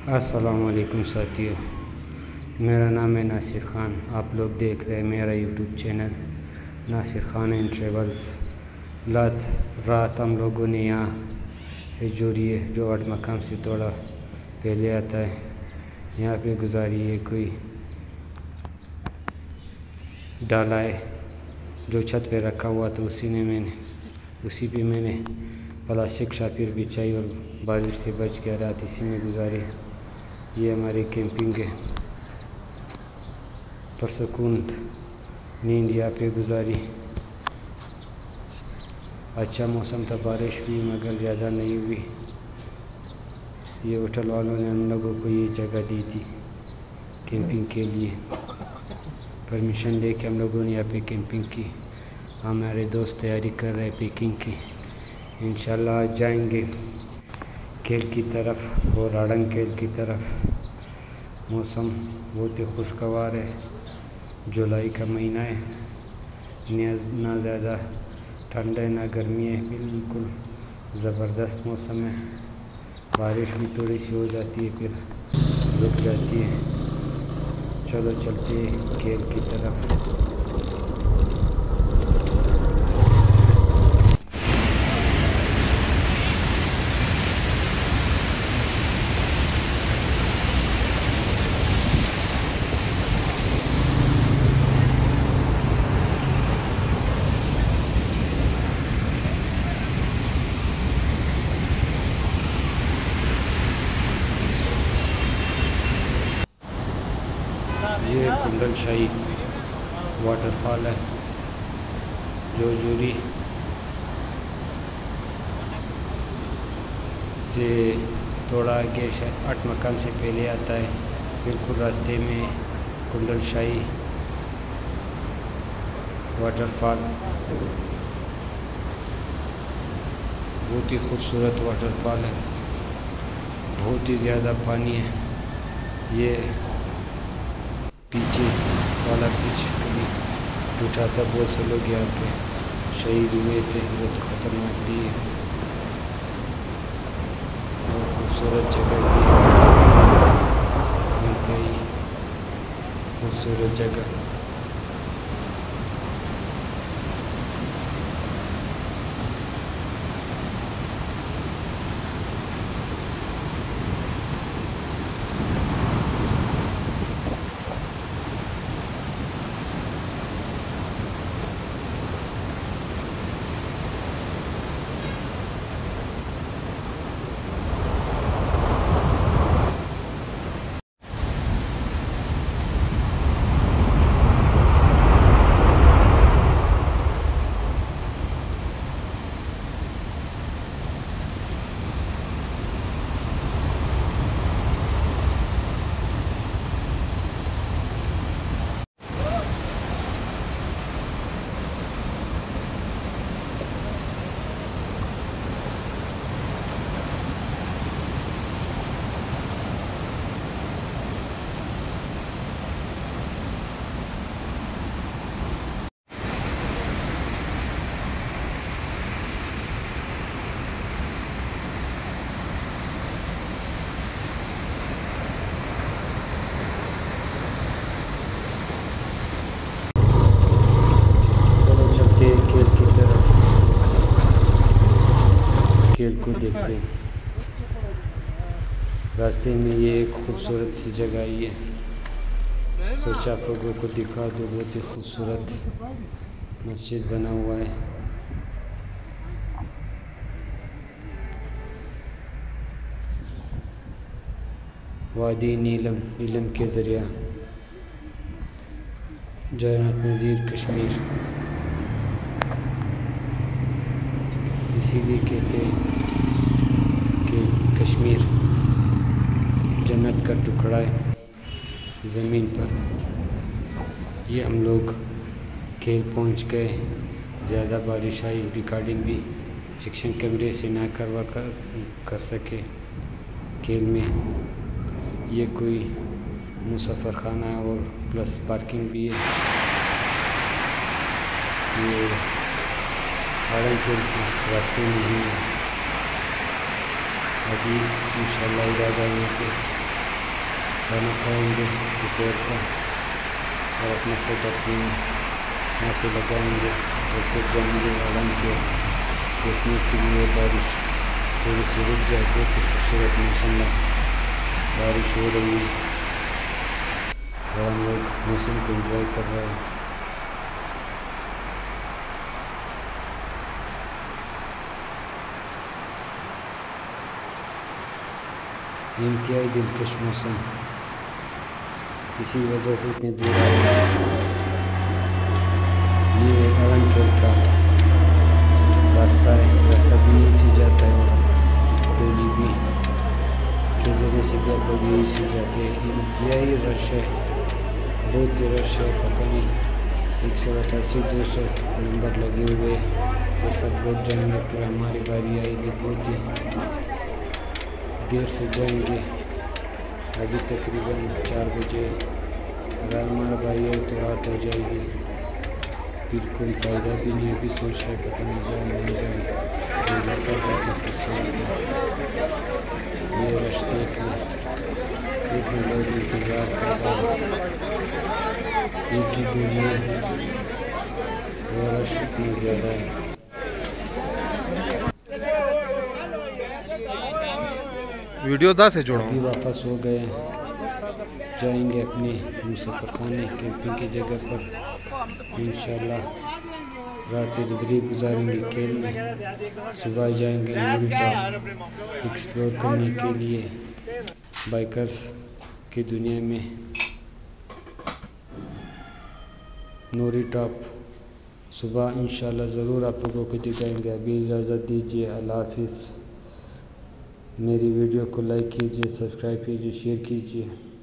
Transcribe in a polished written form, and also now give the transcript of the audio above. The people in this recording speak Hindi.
अस्सलामुअलैकुम साथियों, मेरा नाम है नासिर ख़ान। आप लोग देख रहे हैं मेरा YouTube channel Nasir Khan and travels. रात हम लोगों ने यहाँ हजूरिए जो 8 मकाम से थोड़ा पहले आता है यहाँ पे गुजारी है। कोई डाला है जो छत पे रखा हुआ था, उसी पे मैंने प्लास्टिक शाफिर बिछाई और बारिश से बच गया, रात इसी में गुजारी। ये हमारी कैंपिंग है, पुरसकून नींद यहाँ पे गुजारी। अच्छा मौसम था, बारिश भी मगर ज़्यादा नहीं हुई। ये होटल वालों ने हम लोगों को ये जगह दी थी कैंपिंग के लिए, परमिशन लेके हम लोगों ने यहाँ पे कैंपिंग की। हमारे दोस्त तैयारी कर रहे हैं पैकिंग की, इंशाल्लाह आज जाएंगे केल की तरफ और आड़ंग केल की तरफ। मौसम बहुत ही खुशगवार है, जुलाई का महीना है, ना ज़्यादा ठंड है ना गर्मी है, बिल्कुल ज़बरदस्त मौसम है। बारिश भी थोड़ी सी हो जाती है फिर रुक जाती है। चलो चलते हैं केल की तरफ। ये कुंडल शाही वाटरफॉल है जो हजूरी से थोड़ा आगे 8 मकाम से पहले आता है। बिल्कुल रास्ते में कुंडल शाही वाटरफॉल, बहुत ही खूबसूरत वाटरफॉल है, बहुत ही ज़्यादा पानी है। ये पीछे वाला पिच कभी टूटा था, बहुत से लोग यहाँ पे शहीद हुए थे, बहुत ख़तरनाक भी है और खूबसूरत जगह भी है, इंतहाई खूबसूरत जगह। केल को देखते हैं। रास्ते में ये एक खूबसूरत सी जगह आई है, सोचा आप लोगों को दिखा दो। बहुत ही खूबसूरत मस्जिद बना हुआ है। वादी नीलम, नीलम के दरिया, जन्नत नज़ीर कश्मीर, इसीलिए कहते हैं कि कश्मीर जन्नत का टुकड़ा है ज़मीन पर। ये हम लोग केल पहुंच गए, ज़्यादा बारिश आई, रिकॉर्डिंग भी एक्शन कैमरे से ना कर सके। केल में ये कोई मुसाफिर खाना है और प्लस पार्किंग भी है। ये आड़ंग केल के रास्ते में ही है। अभी इंशाल्लाह इरादा है कि खाना खाएंगे दोपहर का और अपना सेटअप यहाँ पे लगाएंगे और फिर जाएंगे आराम के देखने के लिए। बारिश थोड़ी सी रुक जाए तो खूबसूरत मौसम में बारिश हो रही है और हम लोग मौसम को एंजॉय कर रहे हैं। इंतहाई दिलकश मौसम, इसी वजह से इतने दूर आए। ये अरनखेल का रास्ता है, रास्ता भी यहीं से जाता है और डोली भी के ज़रिए से भी आप लोग यहीं से जाते हैं। इंतहाई रश है, बहुत ही रश है, पता नहीं 188-200 नंबर लगे हुए, ये सब लोग जाएंगे। फिर हमारी बारी आएगी, बहुत ही देर से जाएंगे, अभी तकरीबन 4 बजे। अगर हमारा भाई है तो रात हो जाएगी, फिर कोई फ़ायदा भी नहीं। अभी सोच रहे पता नहीं जाए नहीं जाए, ये रश देख लें, इतने लोग इंतज़ार कर रहे हैं एक ही दुनिया, वो रश इतना ज़्यादा है। वीडियो दा से जोड़ो। अभी वापस हो गए, जाएंगे अपने मुसफ़र खाने कैंपिंग की जगह पर। इंशाल्लाह रात इधर गुजारेंगे खेल में, सुबह जाएंगे नूरी टॉप एक्सप्लोर करने के लिए बाइकर्स की दुनिया में। नूरी टॉप सुबह इंशाल्लाह ज़रूर आप लोगों को दिखाएंगे। अभी इजाज़त दीजिए, अल्लाह हाफिज़। मेरी वीडियो को लाइक कीजिए, सब्सक्राइब कीजिए, शेयर कीजिए।